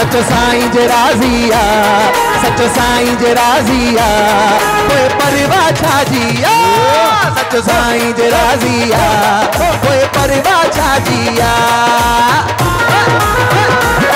सचो साईं जे राज़िया, सचो साईं जे राज़िया, कोई परवाह छाजिया, सचो साईं जे राज़िया, कोई परवाह छाजिया।